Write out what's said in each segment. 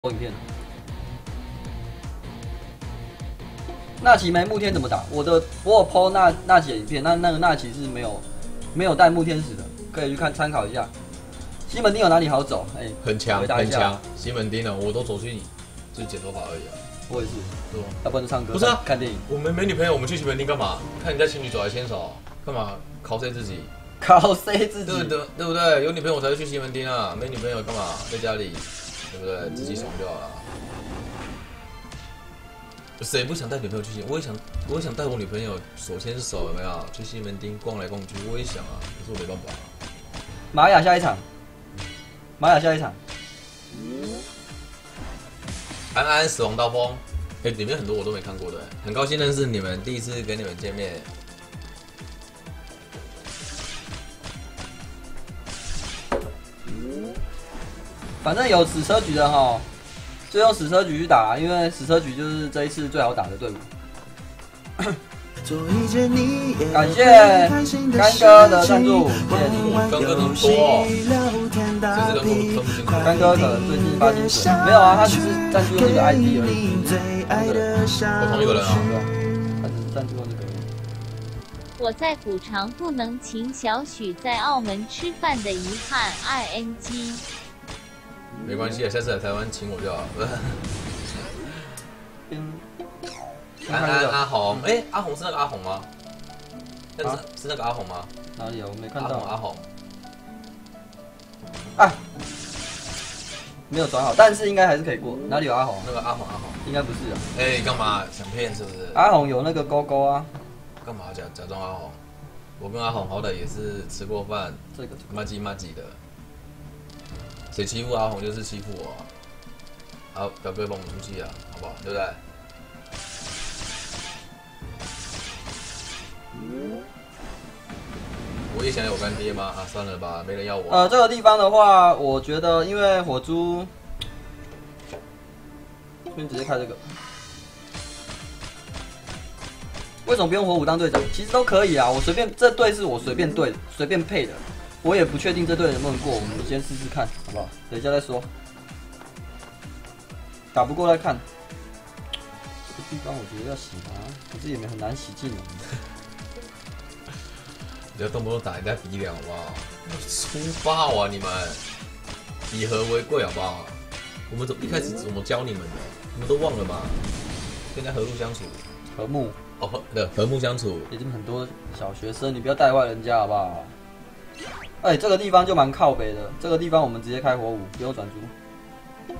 影片。纳奇没木天怎么打？我有 PO 纳奇的影片，那个纳奇是没有带木天使的，可以去看参考一下。西门町有哪里好走？哎、 很强很强。西门町啊，我都走去就是剪头发而已啊。 我也是， 对吧？ 要不然就唱歌， 不是啊， 看电影。 我们没女朋友，我们去西门町干嘛？看人家情侣走来牵手，干嘛？cos 自己？ 靠 C 自己， 对不对？有女朋友我才会去西门町啊，没女朋友干嘛？在家里，对不对？自己爽就好了。谁不想带女朋友去西？我也想带我女朋友手牵手，有没有？去西门町逛来逛去，我也想啊，可是我没办法。 玛雅下一场， 安安死亡刀锋，里面很多我都没看过的，很高兴认识你们，第一次跟你们见面。 反正有史车局的哈，就用史车局去打，因为史车局就是这一次最好打的队伍。感谢干哥的赞助，谢谢你。 干哥很多哦，这是跟分不清楚。 干哥可能最近发薪水，没有啊，他只是赞助用这个 ID 而已。 我同一个人啊， 对啊，他只是赞助用这个而已。 我在补偿不能请小许在澳门吃饭的遗憾 ，ING。 没关系啊，下次来台湾请我就好了。阿红，阿红是那个阿红吗？是那个阿红吗？ 哪里啊？我没看到。 阿红。 啊，没有转好，但是应该还是可以过。哪里有阿红？ 那个阿红， 应该不是啊。 干嘛想骗是不是？ 阿红有那个勾勾啊。 干嘛假装阿红？我跟阿红好歹也是吃过饭， 这个麻吉的。谁欺负阿红就是欺负我啊！表哥帮我出气啊，好不好？对不对？我也想有干爹吗？啊，算了吧，没人要我。 这个地方的话，我觉得因为火猪，先直接开这个。为什么不用火舞当队长？其实都可以啊，我随便，这队是我随便配的。我也不确定这队能不能过，我们先试试看，好不好？等一下再说。打不过再看。这个地方我觉得要洗啊，可是也没很难洗进来。 不要动不动打人家鼻梁好不好？粗暴啊你们！以和为贵好不好？我们一开始怎么教你们的？你们都忘了吗？跟人家和睦相处， 和睦哦，对，和睦相处。 已经很多小学生，你不要带坏人家好不好？这个地方就蛮靠北的，这个地方我们直接开火舞，不用转租。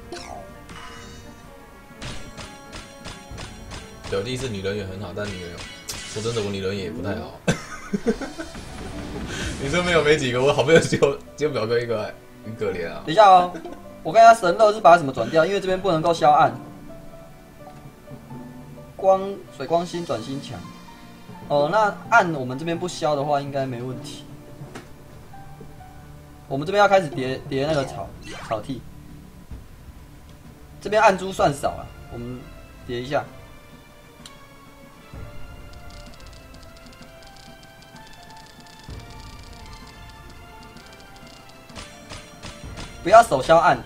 表弟是女人缘很好，但女人说真的，我女人缘也不太好。你说没几个，我好朋友只有表哥一个，很可怜啊。 等一下哦，我看一下神乐是把它什么转掉，因为这边不能够消暗。水光星转星墙。那暗我们这边不消的话，应该没问题。我们这边要开始叠那个草地，这边暗珠算少了，我们叠一下。不要手消暗。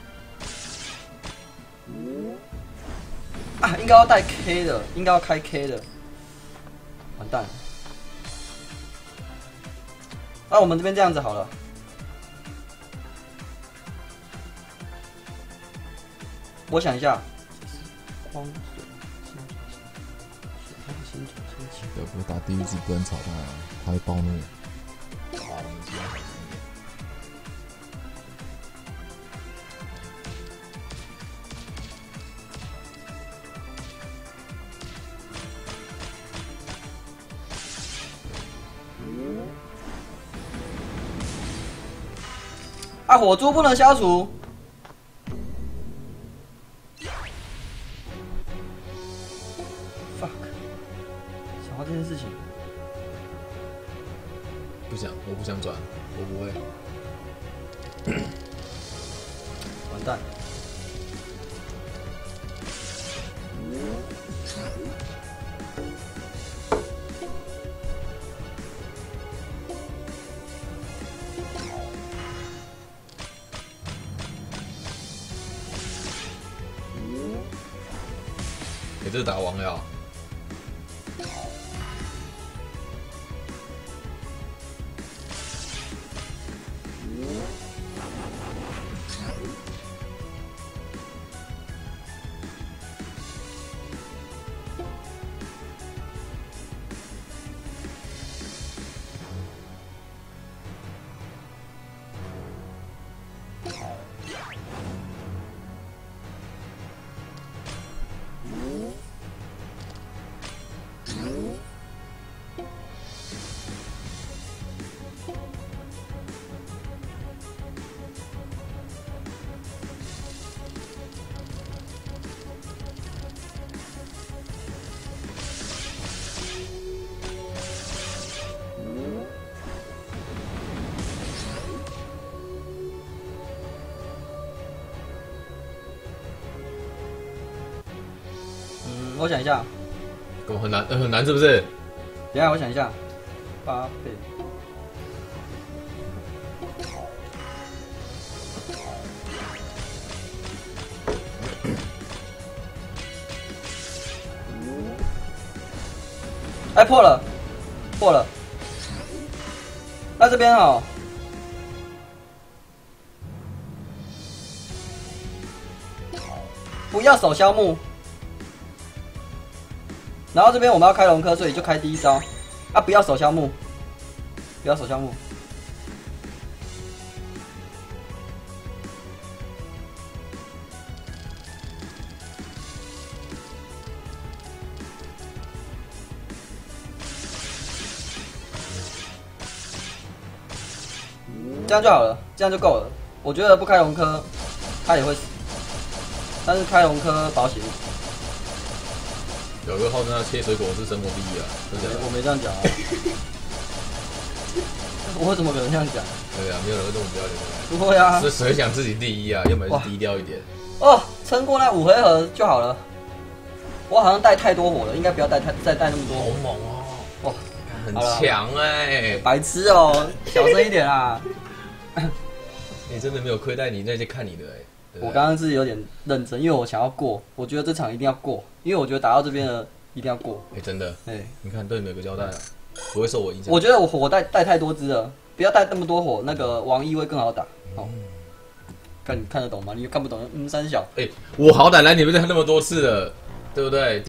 啊，应该要带 K 的，应该要开 K 的。完蛋了。那我们这边这样子好了。我想一下，光水星球星球。 表哥打地狱自己不能吵他，他会暴怒。 好，我们尽量小心一点。 啊，火猪不能消除。fuck， 想到这件事情。 我不想转，我不会。 完蛋。 这打王呀？ 我想一下， 干嘛很难？很难是不是？ 等一下我想一下，8倍。哎，破了，破了。那这边哦，不要手消木。然后这边我们要开龙科，所以就开第一招。啊，不要手消木，不要手消木。这样就好了，这样就够了。我觉得不开龙科，他也会死，但是开龙科保险。 有个号称他切水果是生活第一啊，是这样。 我没这样讲啊，我怎么可能这样讲？ 对啊，没有人会这么不要脸的。 不会啊， 是谁想自己第一啊？要么就低调一点。 哦，撑过那5回合就好了。我好像带太多火了，应该不要再带那么多好火。 猛哦！ 哇， 很强哎！ 白痴哦，小声一点啊！ 你真的没有亏待你那些看你的哎。 我刚刚是有点认真，因为我想要过，我觉得这场一定要过，因为我觉得打到这边了一定要过。 哎，真的， 哎， 你看对你们有个交代啊，不会受我影响。 我觉得我火带太多只了，不要带那么多火，那个王一会更好打。哦，看得懂吗？你看不懂，三小。 哎，我好歹来你们这那么多次了，对不对？